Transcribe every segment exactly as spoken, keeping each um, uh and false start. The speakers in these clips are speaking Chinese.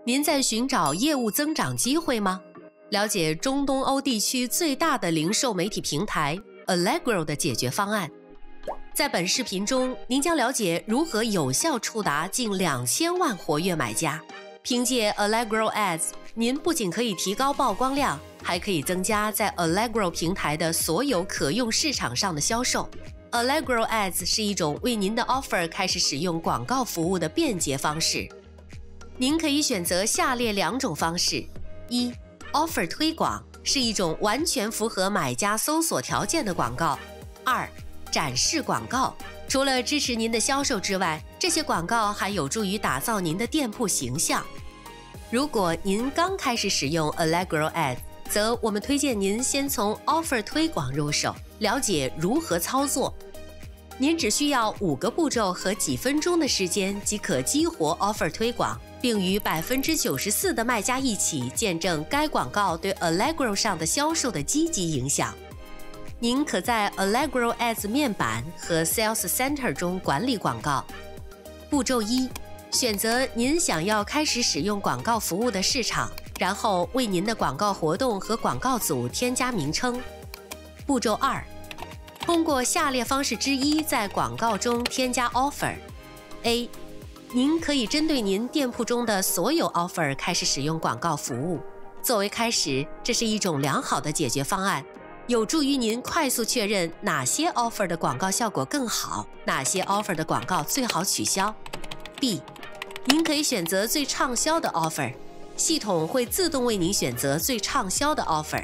您在寻找业务增长机会吗？了解中东欧地区最大的零售媒体平台 Allegro 的解决方案。在本视频中，您将了解如何有效触达近两千万活跃买家。凭借 Allegro Ads， 您不仅可以提高曝光量，还可以增加在 Allegro 平台的所有可用市场上的销售。Allegro Ads 是一种为您的 offer 开始使用广告服务的便捷方式。您可以选择下列两种方式：一、offer 推广是一种完全符合买家搜索条件的广告；二、展示广告。除了支持您的销售之外，这些广告还有助于打造您的店铺形象。如果您刚开始使用 Allegro Ads， 则我们推荐您先从 offer 推广入手，了解如何操作。您只需要五个步骤和几分钟的时间即可激活 offer 推广，并与 百分之九十四 的卖家一起见证该广告对 Allegro 上的销售的积极影响。您可在 Allegro Ads 面板和 Sales Center 中管理广告。步骤一，选择您想要开始使用广告服务的市场，然后为您的广告活动和广告组添加名称。步骤二，通过下列方式之一在广告中添加 offer。 A， 您可以针对您店铺中的所有 offer 开始使用广告服务。作为开始，这是一种良好的解决方案，有助于您快速确认哪些 offer 的广告效果更好，哪些 offer 的广告最好取消。B， 您可以选择最畅销的 offer， 系统会自动为您选择最畅销的 offer。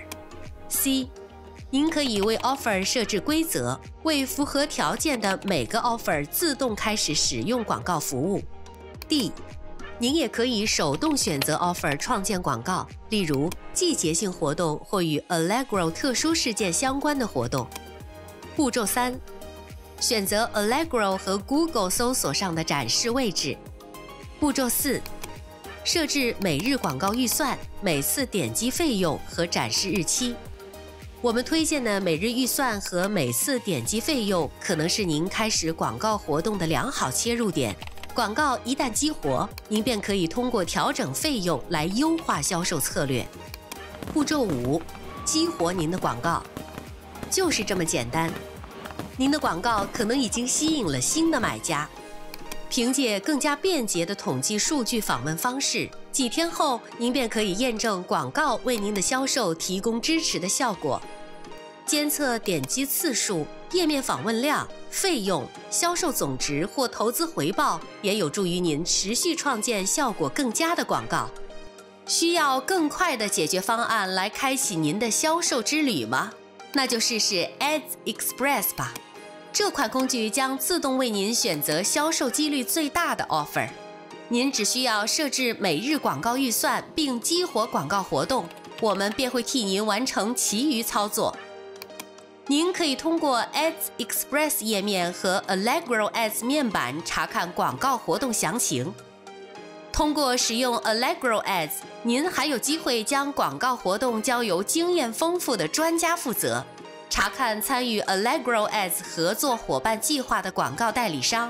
C，您可以为 offer 设置规则，为符合条件的每个 offer 自动开始使用广告服务。D， 您也可以手动选择 offer 创建广告，例如季节性活动或与 Allegro 特殊事件相关的活动。步骤三，选择 Allegro 和 Google 搜索上的展示位置。步骤四，设置每日广告预算、每次点击费用和展示日期。我们推荐的每日预算和每次点击费用可能是您开始广告活动的良好切入点。广告一旦激活，您便可以通过调整费用来优化销售策略。步骤五，激活您的广告。就是这么简单。您的广告可能已经吸引了新的买家。凭借更加便捷的统计数据访问方式，几天后您便可以验证广告为您的销售提供支持的效果。监测点击次数、页面访问量、费用、销售总值或投资回报，也有助于您持续创建效果更佳的广告。需要更快的解决方案来开启您的销售之旅吗？那就试试 Ads Express 吧。这款工具将自动为您选择销售几率最大的 offer。您只需要设置每日广告预算并激活广告活动，我们便会替您完成其余操作。您可以通过 Ads Express 页面和 Allegro Ads 面板查看广告活动详情。通过使用 Allegro Ads， 您还有机会将广告活动交由经验丰富的专家负责。查看参与 Allegro Ads 合作伙伴计划的广告代理商。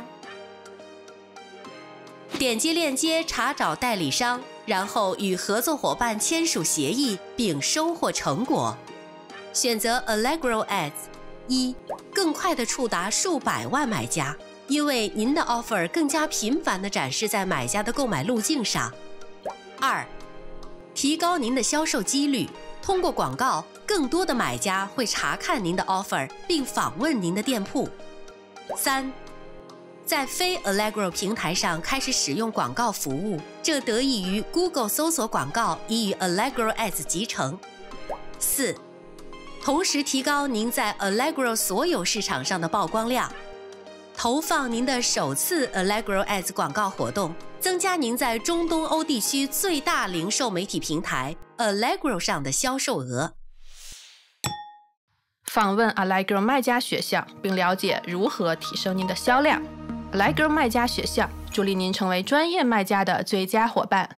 点击链接查找代理商，然后与合作伙伴签署协议，并收获成果。选择 Allegro Ads， 一、更快地触达数百万买家，因为您的 offer 更加频繁地展示在买家的购买路径上。二、提高您的销售几率。通过广告，更多的买家会查看您的 offer 并访问您的店铺。三、在非 Allegro 平台上开始使用广告服务，这得益于 Google 搜索广告已与 Allegro Ads 集成。四、同时提高您在 Allegro 所有市场上的曝光量。投放您的首次 Allegro Ads 广告活动，增加您在中东欧地区最大零售媒体平台 Allegro 上的销售额。 访问 Allegro 卖家学校，并了解如何提升您的销量。Allegro 卖家学校助力您成为专业卖家的最佳伙伴。